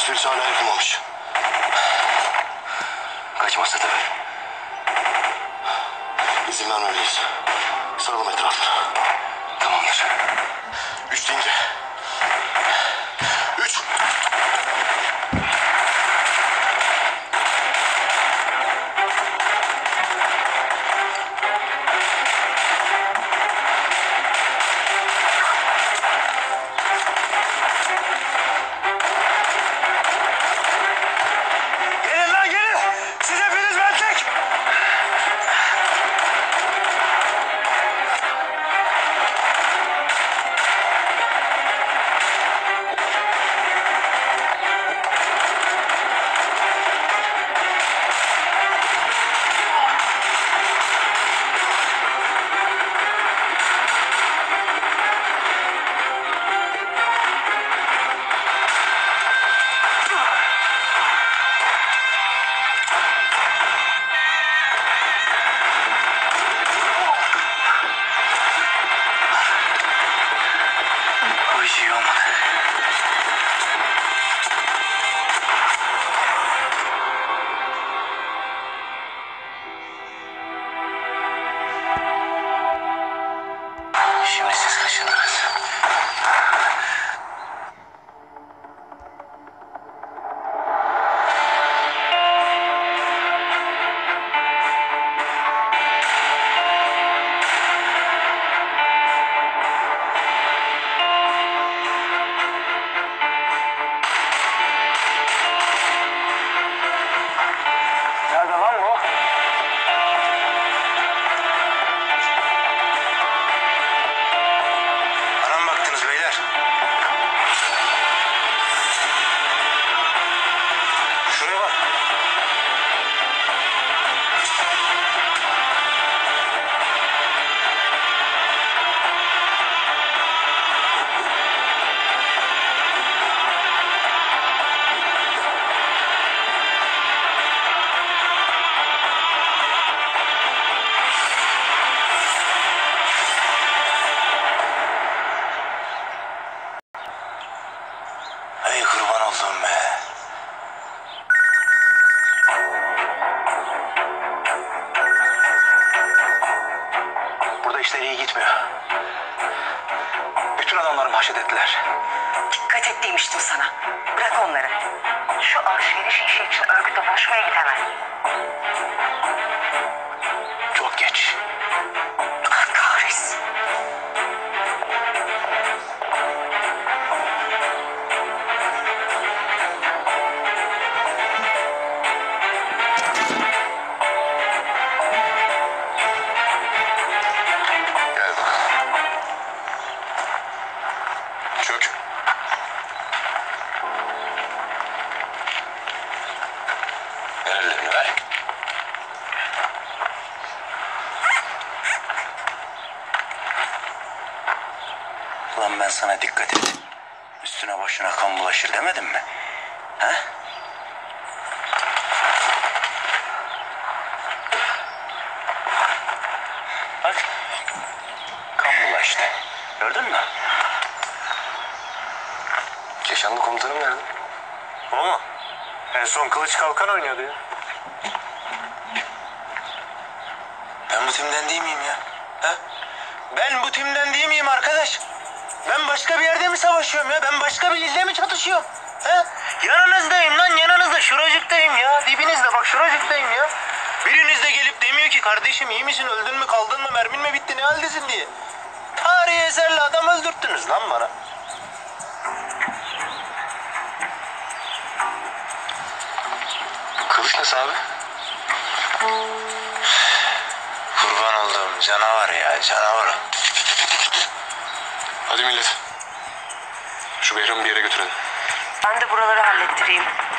gösterisi hala yapılmamış. Kaçmazsa tabii. İzin vermemeliyiz. Saralım etrafını. Tamamdır. 3 deyince. 3. Gelin lan gelin. Siz hepiniz ben tek. Bu hiç iyi olmadı. Şimdi siz kaçındınız. Nerede lan bu? Bana mı baktınız beyler? Şuraya bak. Ey kurban oldum be. Burada işler iyi gitmiyor. Bütün adamlarım haşet ettiler. Dikkat et demiştim sana. Bırak onları. Şu alışveriş işi için örgütle buluşmaya git hemen. Çok geç. Allah kahretsin. Gel bakalım. Çök. Ver ellerini ver. Ulan ben sana dikkat et. Üstüne başına kan bulaşır demedim mi? He? Bak. Kan bulaştı. Gördün mü? Keşanlı komutanım nerede? O mu? En son Kılıç Kalkan oynuyordu ya. Ben bu timden değil miyim ya? He? Ben bu timden değil miyim arkadaş? Ben başka bir yerde mi savaşıyorum ya? Ben başka bir ilde mi çatışıyorum? He? Yanınızdayım lan, yanınızda. Şuracıktayım ya. Dibinizde bak, şuracıktayım ya. Biriniz de gelip demiyor ki kardeşim iyi misin, öldün mü, kaldın mı, mermin mi bitti, ne haldesin diye. Tarihi eserle adam öldürttünüz lan bana. Kılıç nasıl abi? Kurban olduğum canavar ya, canavar. Hadi millet. Şu Behram'ı bir yere götürelim. Ben de buraları hallettireyim.